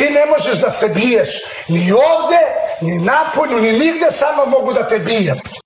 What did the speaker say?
Ti ne možeš da se biješ ni ovde, ni napolju, ni nigde, samo mogu da te bijem.